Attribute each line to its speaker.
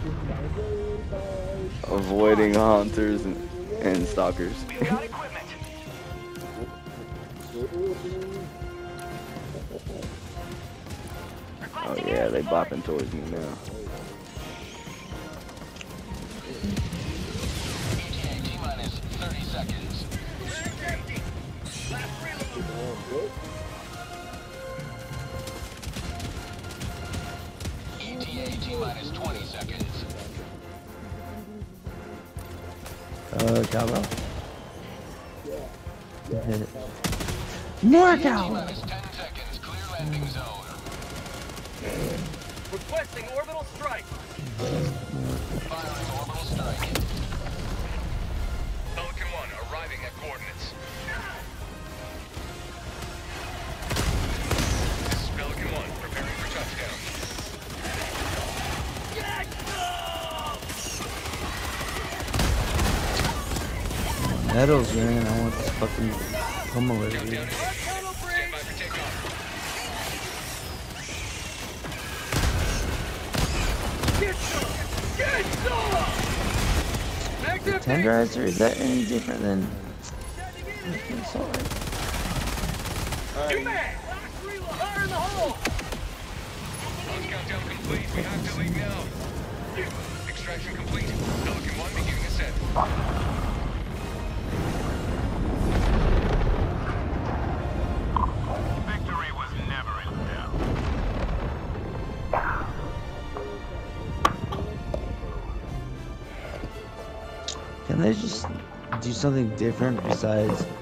Speaker 1: Avoiding hunters and stalkers. Oh yeah, they bopping towards me now.
Speaker 2: T-minus 30 seconds. ETA T-minus 20 seconds.
Speaker 3: Cowbell. More cow!
Speaker 2: T-minus 10 seconds. Clear landing zone.
Speaker 4: Requesting orbital strike.
Speaker 2: Firing orbital strike.
Speaker 4: Pelican 1 arriving at coordinates. This is Pelican 1 preparing for touchdown.
Speaker 3: Medals, man. I want this fucking pummel over
Speaker 4: Countdown
Speaker 3: here.
Speaker 4: to 8. Stand by for takeoff. Get some!
Speaker 3: Tenderizer, is that any different than assault rifle?
Speaker 4: You man! Fire in the hole! Launch countdown complete. We have to leave now. Extraction complete. Pelican 1 beginning ascent. Victory was never in doubt.
Speaker 3: Can they just do something different besides